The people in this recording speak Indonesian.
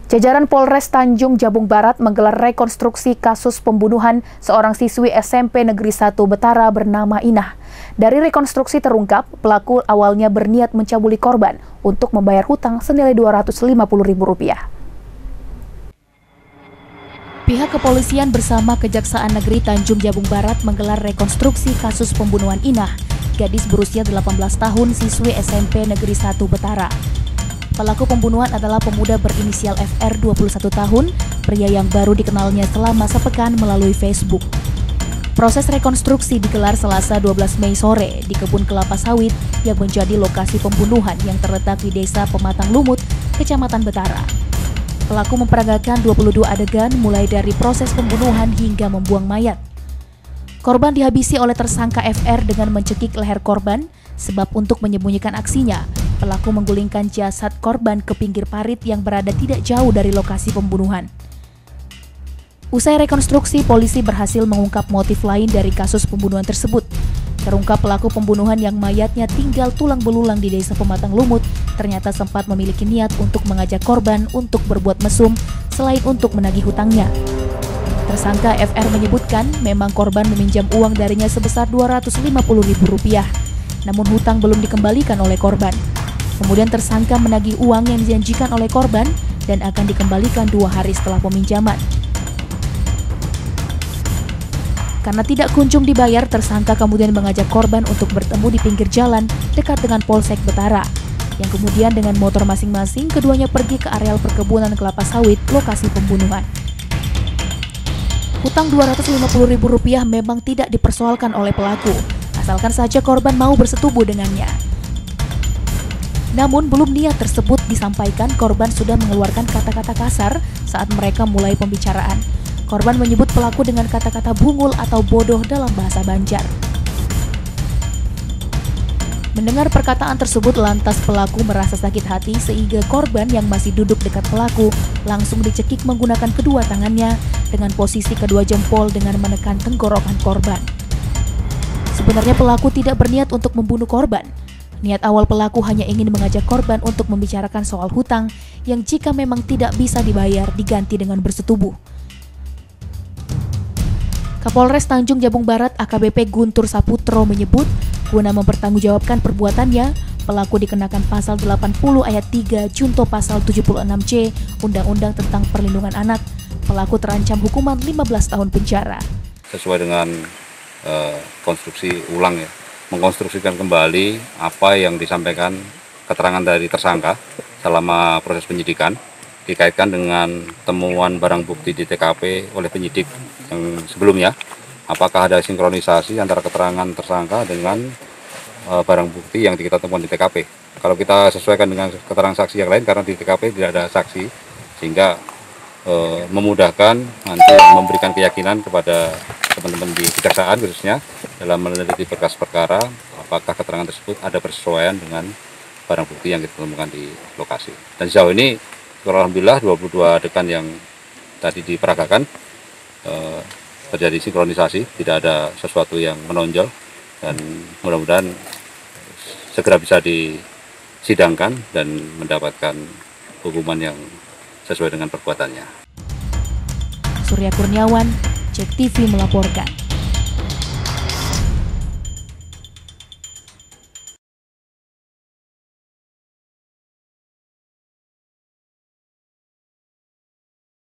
Jajaran Polres Tanjung Jabung Barat menggelar rekonstruksi kasus pembunuhan seorang siswi SMP Negeri 1 Betara bernama Inah. Dari rekonstruksi terungkap, pelaku awalnya berniat mencabuli korban untuk membayar hutang senilai Rp250.000. Pihak kepolisian bersama Kejaksaan Negeri Tanjung Jabung Barat menggelar rekonstruksi kasus pembunuhan Inah, gadis berusia 18 tahun siswi SMP Negeri 1 Betara. Pelaku pembunuhan adalah pemuda berinisial FR 21 tahun, pria yang baru dikenalnya selama sepekan melalui Facebook. Proses rekonstruksi digelar Selasa 12 Mei sore di kebun kelapa sawit yang menjadi lokasi pembunuhan yang terletak di Desa Pematang Lumut, Kecamatan Betara. Pelaku memperagakan 22 adegan mulai dari proses pembunuhan hingga membuang mayat. Korban dihabisi oleh tersangka FR dengan mencekik leher korban, sebab untuk menyembunyikan aksinya, pelaku menggulingkan jasad korban ke pinggir parit yang berada tidak jauh dari lokasi pembunuhan. Usai rekonstruksi, polisi berhasil mengungkap motif lain dari kasus pembunuhan tersebut. Terungkap pelaku pembunuhan yang mayatnya tinggal tulang belulang di Desa Pematang Lumut ternyata sempat memiliki niat untuk mengajak korban untuk berbuat mesum selain untuk menagih hutangnya. Tersangka FR menyebutkan memang korban meminjam uang darinya sebesar Rp250.000, namun hutang belum dikembalikan oleh korban. Kemudian tersangka menagih uang yang dijanjikan oleh korban dan akan dikembalikan 2 hari setelah peminjaman. Karena tidak kunjung dibayar, tersangka kemudian mengajak korban untuk bertemu di pinggir jalan dekat dengan Polsek Betara, yang kemudian dengan motor masing-masing keduanya pergi ke areal perkebunan kelapa sawit lokasi pembunuhan. Hutang Rp250.000 memang tidak dipersoalkan oleh pelaku, asalkan saja korban mau bersetubuh dengannya. Namun belum niat tersebut disampaikan, korban sudah mengeluarkan kata-kata kasar saat mereka mulai pembicaraan. Korban menyebut pelaku dengan kata-kata bungul atau bodoh dalam bahasa Banjar. Mendengar perkataan tersebut, lantas pelaku merasa sakit hati sehingga korban yang masih duduk dekat pelaku langsung dicekik menggunakan kedua tangannya dengan posisi kedua jempol dengan menekan tenggorokan korban. Sebenarnya pelaku tidak berniat untuk membunuh korban. Niat awal pelaku hanya ingin mengajak korban untuk membicarakan soal hutang yang jika memang tidak bisa dibayar diganti dengan bersetubuh. Kapolres Tanjung Jabung Barat AKBP Guntur Saputro menyebut, guna mempertanggungjawabkan perbuatannya, pelaku dikenakan pasal 80 ayat 3 junto pasal 76C Undang-Undang tentang Perlindungan Anak. Pelaku terancam hukuman 15 tahun penjara. Sesuai dengan konstruksi ulang ya, mengkonstruksikan kembali apa yang disampaikan keterangan dari tersangka selama proses penyidikan, dikaitkan dengan temuan barang bukti di TKP oleh penyidik yang sebelumnya, apakah ada sinkronisasi antara keterangan tersangka dengan barang bukti yang kita temukan di TKP. Kalau kita sesuaikan dengan keterangan saksi yang lain, karena di TKP tidak ada saksi, sehingga memudahkan nanti memberikan keyakinan kepada teman-teman di kejaksaan khususnya dalam meneliti berkas perkara, apakah keterangan tersebut ada persesuaian dengan barang bukti yang kita temukan di lokasi. Dan sejauh ini, alhamdulillah 22 adegan yang tadi diperagakan terjadi sinkronisasi, tidak ada sesuatu yang menonjol, dan mudah-mudahan segera bisa disidangkan dan mendapatkan hukuman yang sesuai dengan perbuatannya. Surya Kurniawan, JEK TV melaporkan.